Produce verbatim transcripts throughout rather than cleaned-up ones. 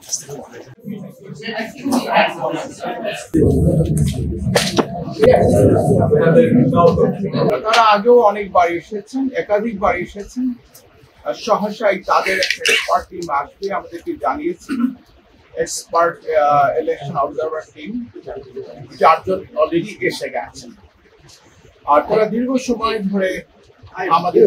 তারা আগেও অনেকবার এসেছেন, একাধিকবার এসেছেন। সহসাই তাদের একটা এক্সপার্ট টিম আসবে আমাদেরকে জানিয়েছেন। এক্সপার্ট ইলেকশন অবজারভার টিম চারজন অলরেডি এসে গেছেন। আর তারা দীর্ঘ সময় ধরে আমাদের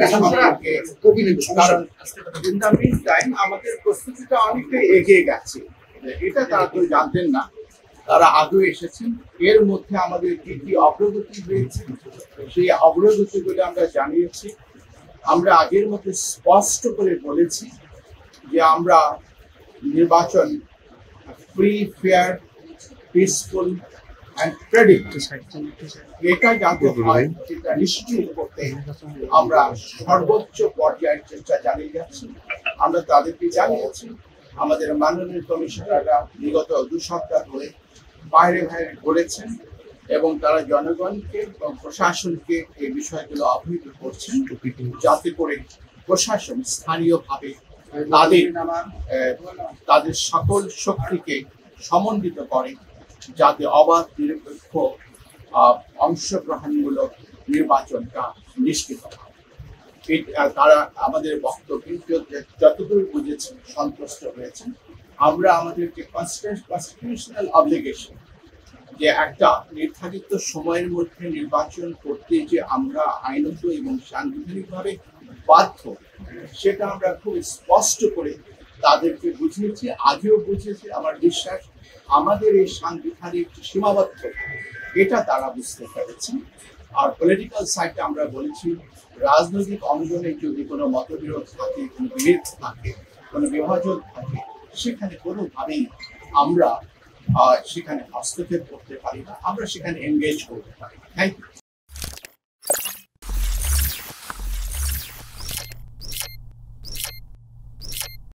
কারণ আমাদের প্রস্তুতিটা অনেকটাই এগিয়ে গেছে, এটা তারা তো জানতেন না। তারা আগেও এসেছেন। এর মধ্যে আমাদের কি কি অগ্রগতি হয়েছে সেই অগ্রগতিগুলো আমরা জানিয়েছি। আমরা আগের মধ্যে স্পষ্ট করে বলেছি যে আমরা নির্বাচন free, fair, peaceful and predictable এটা যাতে হয় সেটা নিশ্চিত করতে আমরা সর্বোচ্চ পর্যায়ের চেষ্টা চালিয়ে যাচ্ছি। আমরা তাদেরকে জানিয়েছি। আমাদের মাননীয় কমিশনাররা বিগত দু সপ্তাহ ধরে বাইরে বাইরে ঘুরেছেন এবং তারা জনগণকে এবং প্রশাসনকে এই বিষয়গুলো অবহিত করছেন যাতে করে প্রশাসন স্থানীয়ভাবে তাদের তাদের সকল শক্তিকে সমন্বিত করে যাতে অবাধ, নিরপেক্ষ, অংশগ্রহণমূলক নির্বাচনটা নিশ্চিত হয়। তারা আমাদের বক্তব্য যতদূর বুঝেছেন, সন্তুষ্ট হয়েছেন। আমরা আমাদের যে কনস্টিটিউশনাল অবলিগেশন যে একটা নির্ধারিত সময়ের মধ্যে নির্বাচন করতে যে আমরা আইনত এবং সাংবিধানিকভাবে বাধ্য, সেটা আমরা খুব স্পষ্ট করে তাদেরকে বুঝিয়েছি, আগেও বুঝিয়েছি। আমার বিশ্বাস আমাদের এই সাংবিধানিক সীমাবদ্ধ এটা তারা বুঝতে পেরেছেন। আর পলিটিক্যাল সাইডে আমরা বলেছি রাজনৈতিক অঙ্গনে যদি কোনো মতবিরোধ থাকে, কোনো বিভেদ থাকে, কোনো বিভাজন থাকে, সেখানে কোনোভাবেই আমরা সেখানে হস্তক্ষেপ করতে পারি না, আমরা সেখানে এনগেজ করতে পারি। Thank you.